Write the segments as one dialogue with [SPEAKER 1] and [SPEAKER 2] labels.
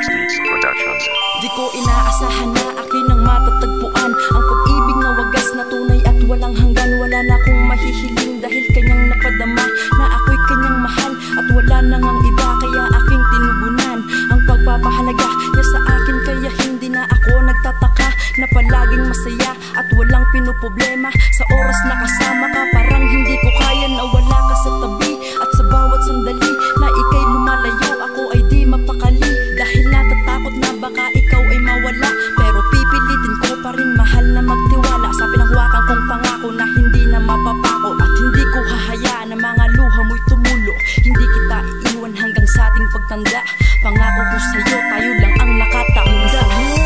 [SPEAKER 1] Max Beats Productions.
[SPEAKER 2] Di ko inaasahan na akin ang matatagpuan ang pag-ibig na wagas na tunay at walang hanggan. Wala na akong mahihiling dahil kanyang napadama na ako'y kanyang mahal at wala nang ang iba. Kaya aking tinugunan ang pagpapahalaga niya sa akin. Kaya hindi na ako nagtataka na palaging masaya at walang pinoproblema. Sa oras na kasama ka parang hindi ko kaya na wala ka sa tabi. At sa bawat sandali na ika'y lumalayo, ako ay di mapakali dahil natatakot na baka ikaw ay mawala. Pero pipilitin ko pa rin mahal na magtiwala sa pinanghawakan kong pangako na hindi na mapapako. At hindi ko hahayaan na mga luha mo'y tumulo. Hindi kita iiwan hanggang sa ating pagtanda. Pangako ko sa'yo, tayo lang ang nakatanda.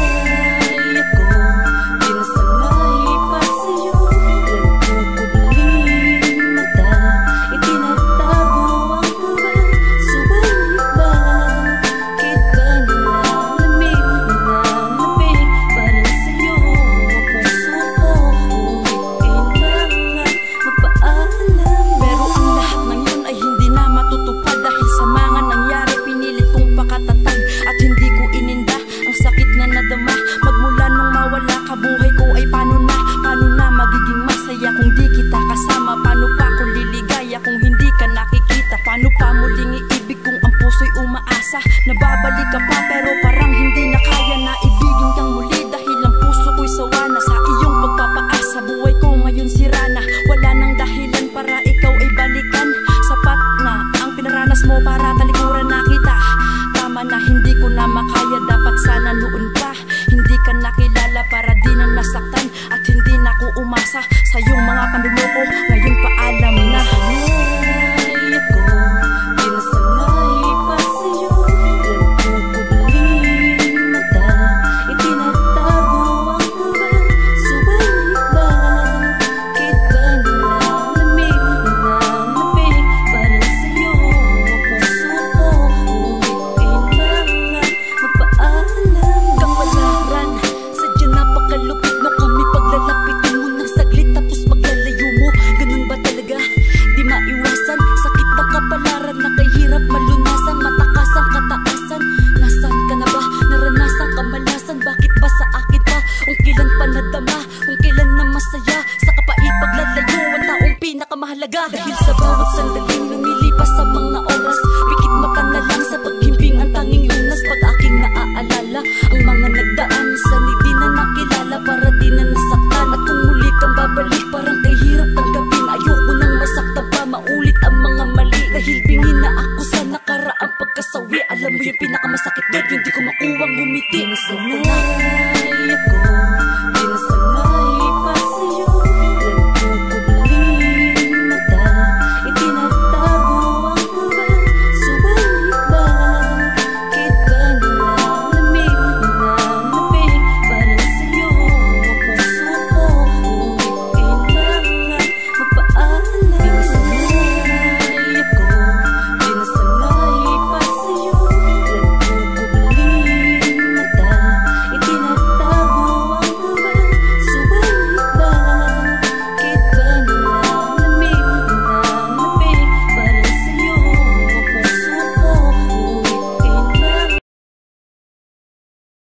[SPEAKER 2] Magmula nung mawala ka, buhay ko ay paano na magiging masaya kung di kita kasama? Paano pa ako liligaya kung hindi ka nakikita? Paano pa muling iibig kung ang puso'y umaasa? Nababalik ka pa pero parang hindi na kaya na ibigin kang muli dahil ang puso ko'y sawa na sa iyong pagpapaasa. Buhay ko ngayon sira na, wala nang dahilan para ikaw ay balikan. Sapat na ang pinaranas mo para talikuran na kita. Tama na, hindi ko na makaya, dapat sana noon pa. Hindi ka nakilala para di na nasaktan. At hindi na ko umasa sa iyong mga panluloko. Ngayon paalam na. Sanay ako, pinasanay pa sa'yo. Nagpupuling mata, itinatago ang gawa. Subalit bakit ba nilalamig pa rin sa'yo? Ang puso ko, umitin lang magpaalam. Kapalaran, sadya napakalupit mo kami. Paglalapitin mo ng saglit tapos paglalayo mo. Ganun ba talaga? Di maiwasan, sakit ng kapalaran na kahirap malunasan. Matakas ang kataasan, nasaan ka na ba? Naranasan kamalasan, bakit ba sa akin pa? Kung kailan pa nadama, kung kailan na masaya. Sa kapait paglalayo, ang taong pinakamahalaga. Dahil sa bawat sandaling lumilipas sa mga oras, pikit mata na lang sa paghimping ang tanging lunas. Pag aking naaalala ang mga nagdaan, saan di na nakilala para di na nasaktan. At kung muli kang babalik parang kahirap tanggapin. Ayoko nang masaktan pa, maulit ang mga mali. Dahil bingin na ako sa nakaraang pagkasawi. Alam mo yung pinakamasakit doon, hindi ko makuwang ngumiti. Sanay